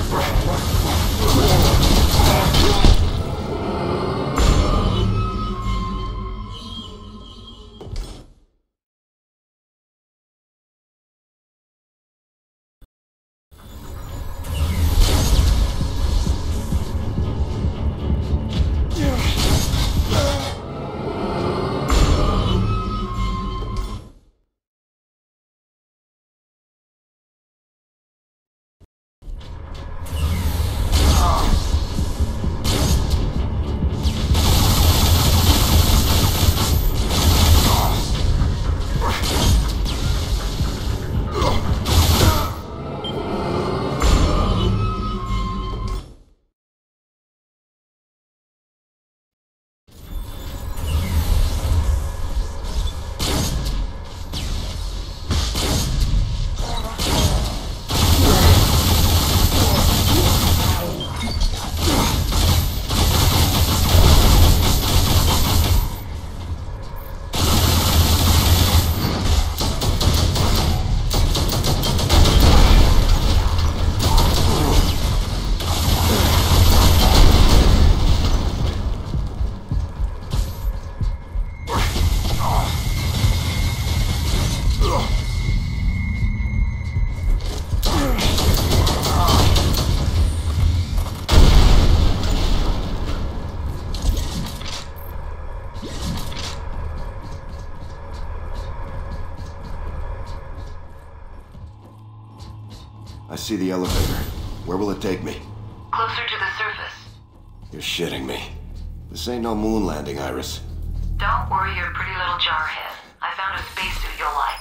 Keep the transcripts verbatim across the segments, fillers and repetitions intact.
I see the elevator. Where will it take me? Closer to the surface. You're shitting me. This ain't no moon landing, Iris. Don't worry your pretty little jarhead. I found a spacesuit you'll like.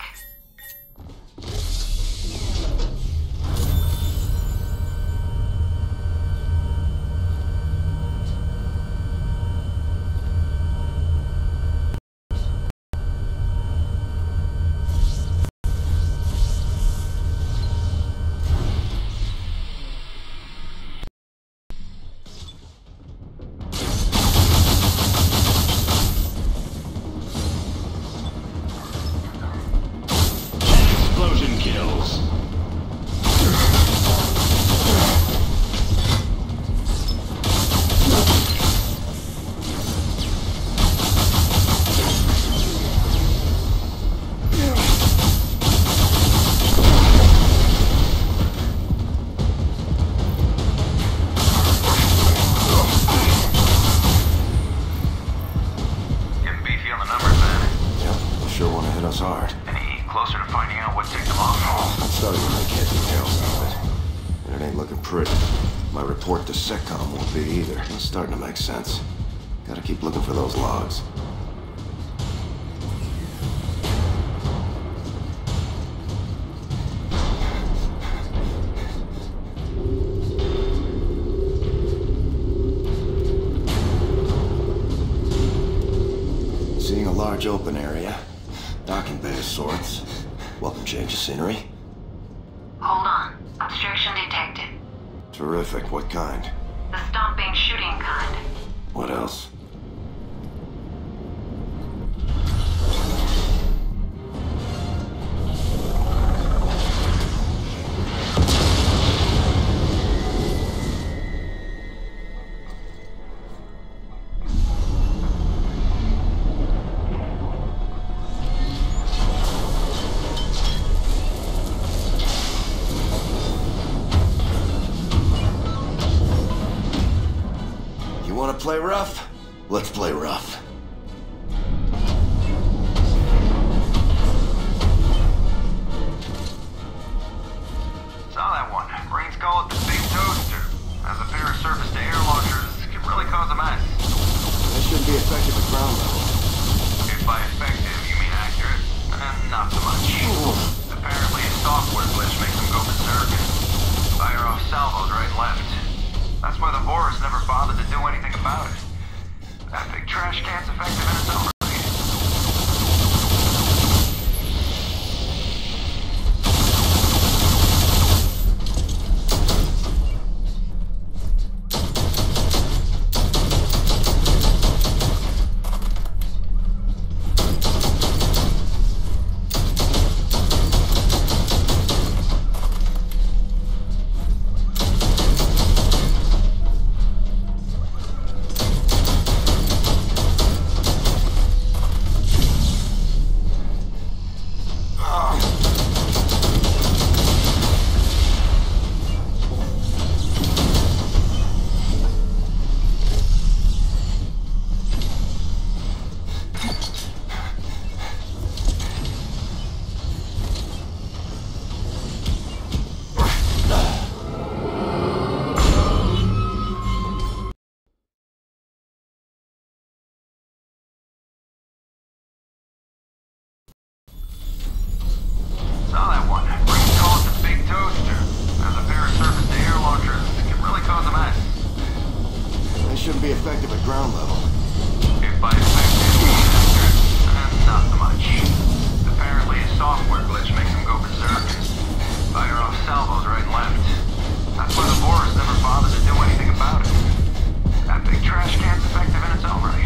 Hard. Any closer to finding out what ticked them off? Oh, I'm starting to make head details out of it. And it ain't looking pretty. My report to SecCom won't be either. It's starting to make sense. Gotta keep looking for those logs. Seeing a large open area. Docking bay of sorts. Welcome change of scenery. Hold on. Obstruction detected. Terrific. What kind? The stomping, shooting kind. What else? Want to play rough? Let's play rough. Saw that one. Brains call it the big toaster. As a pair of surface-to-air launchers can really cause a mess. That shouldn't be effective at ground level. If by effective you mean accurate, eh, not so much. Ooh. Apparently a software glitch makes them go berserk. Fire off salvos right and left. That's why the Boris never bothered to do anything about it. That big trash can's effective in its own right. ground level. If by effective, eh, not much. Apparently a software glitch makes them go berserk. Fire off salvos right and left. That's why the Boris never bothered to do anything about it. That big trash can's effective in its own right.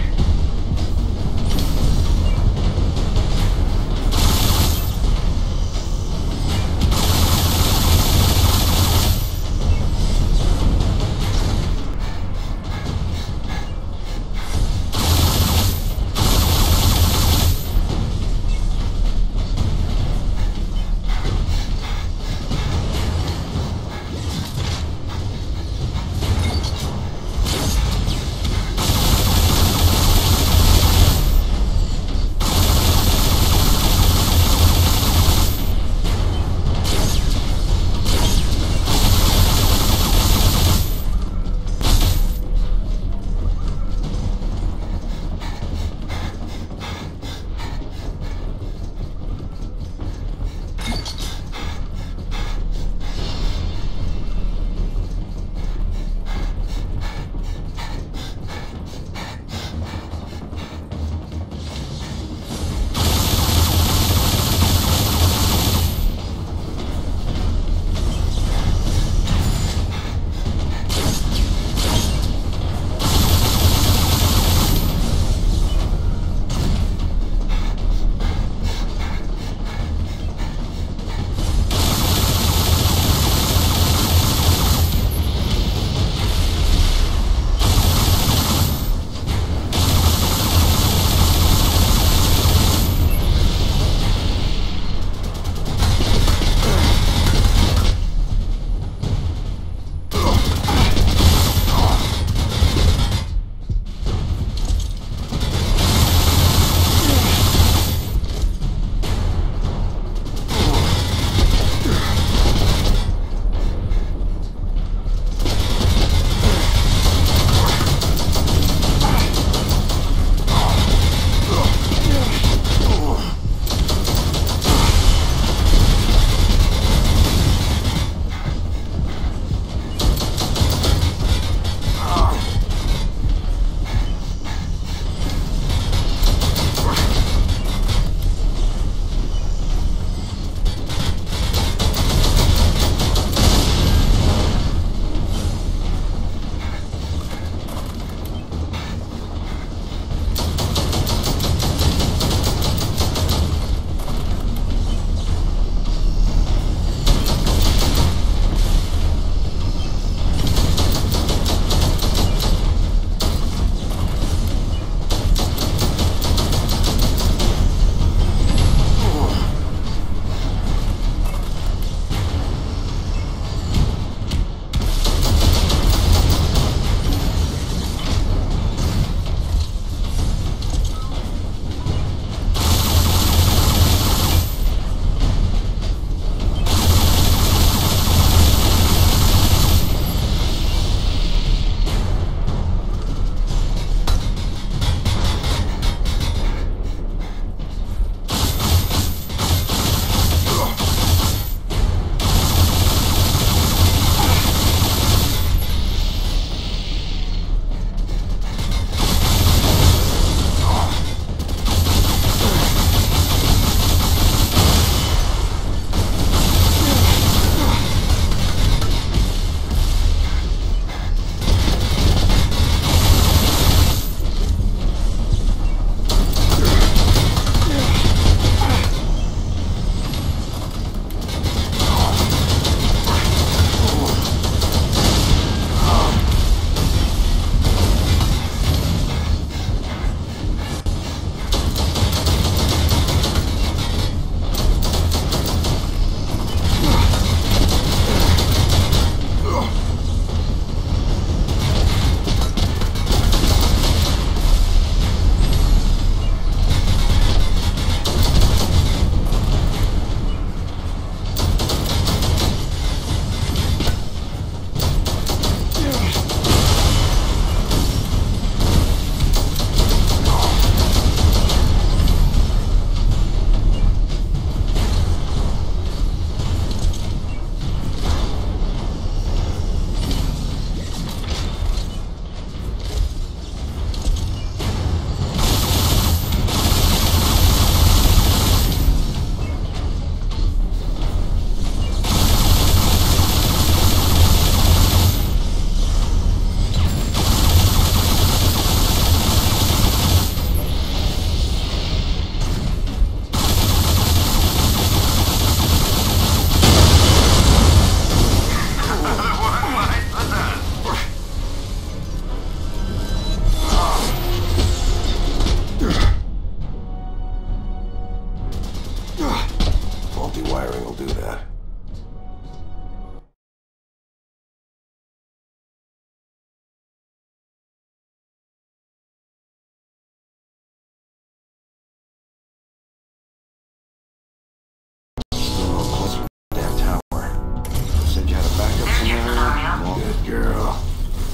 Good girl.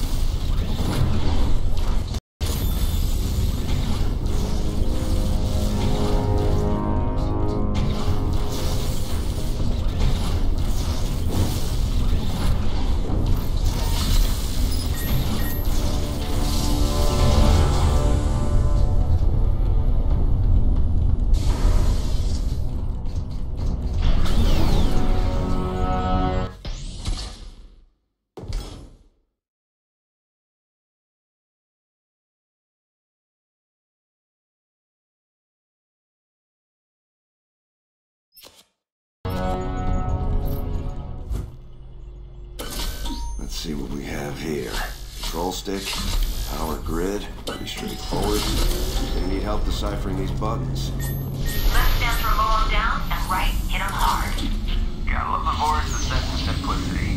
Let's see what we have here. Control stick, power grid, pretty straightforward. Gonna need help deciphering these buttons. Left stands for mow 'em down, and right, hit 'em hard. Gotta love the Boris the sense of simplicity.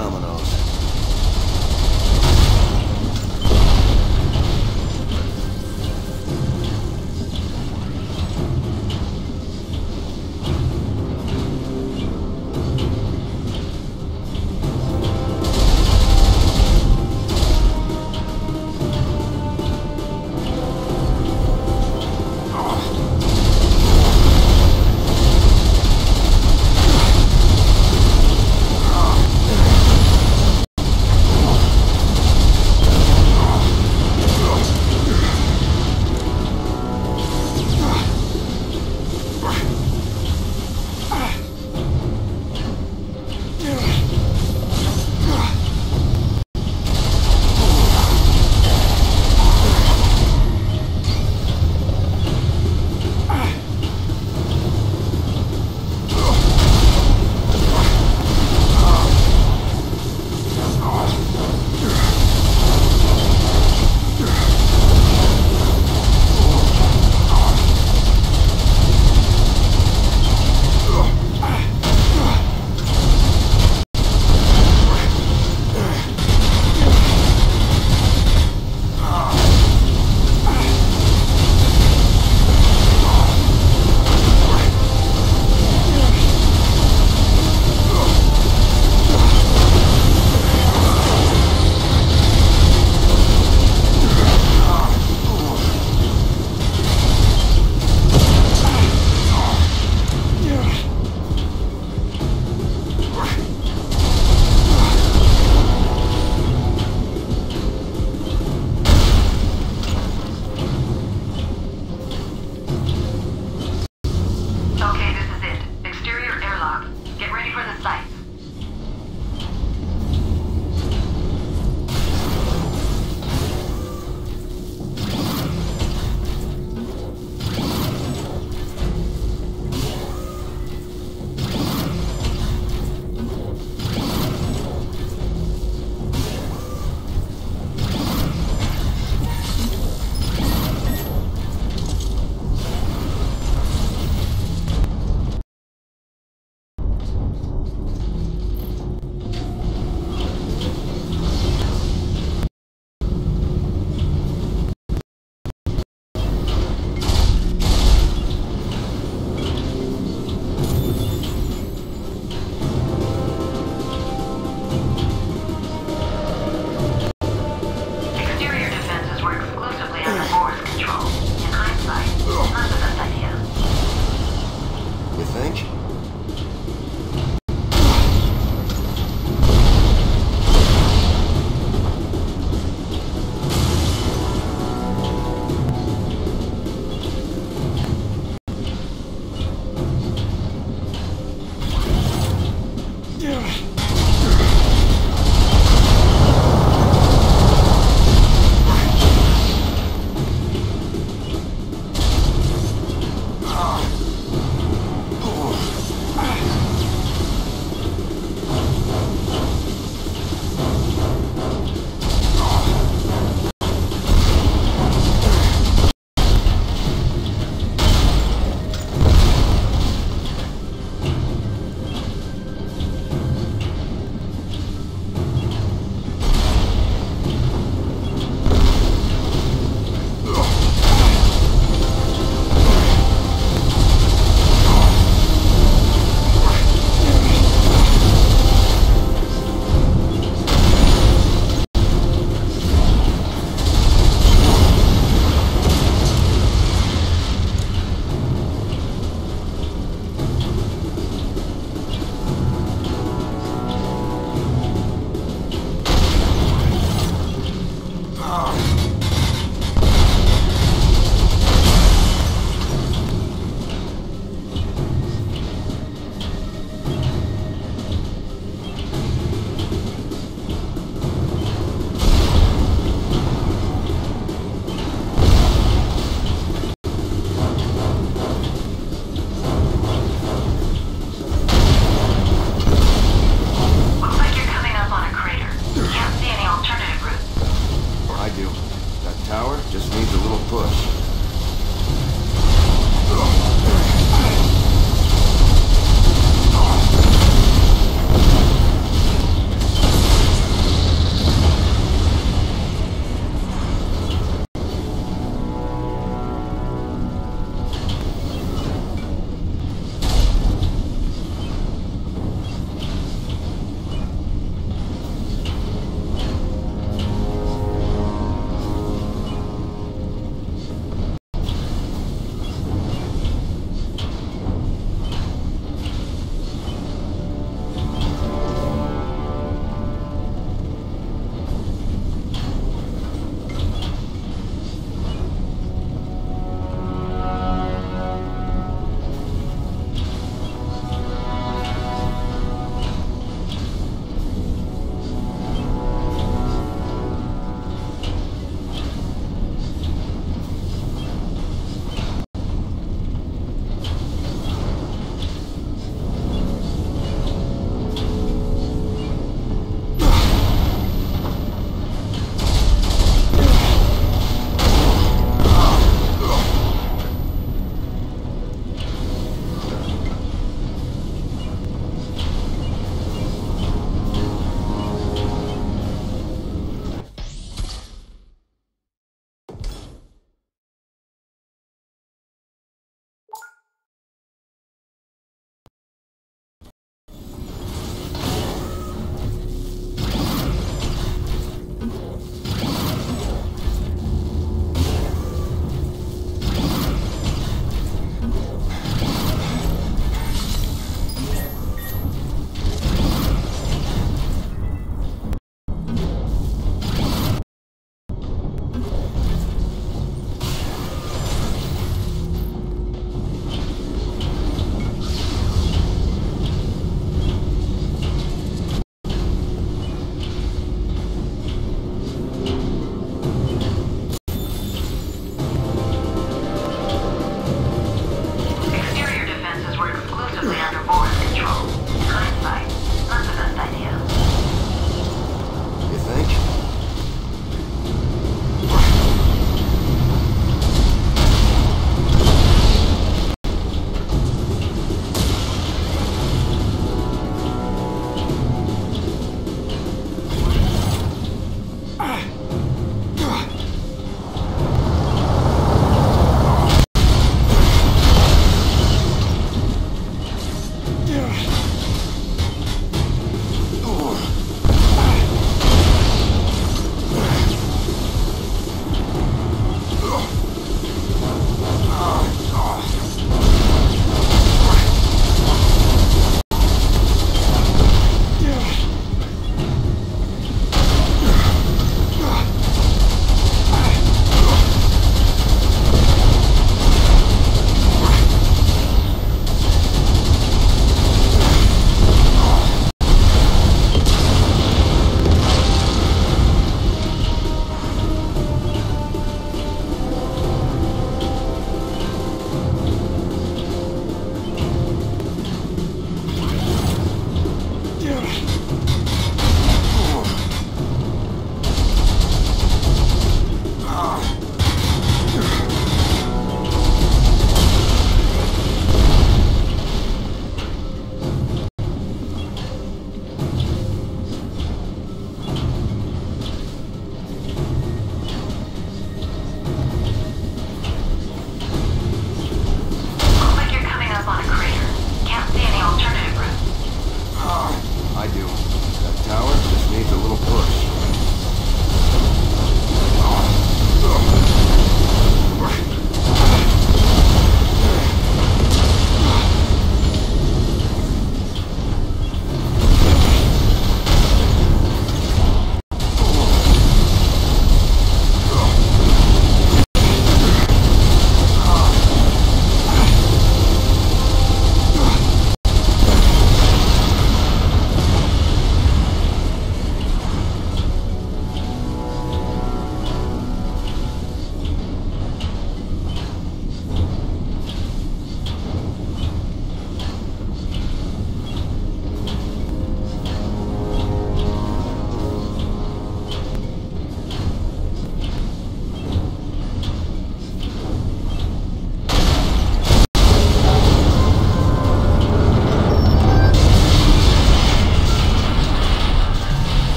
dominoes.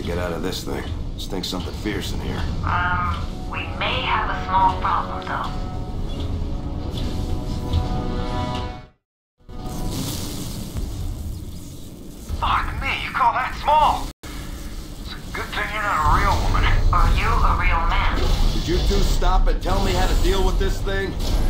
get out of this thing. Stinks something fierce in here. Um, we may have a small problem, though. Fuck me, you call that small? It's a good thing you're not a real woman. Are you a real man? Did you two stop and tell me how to deal with this thing?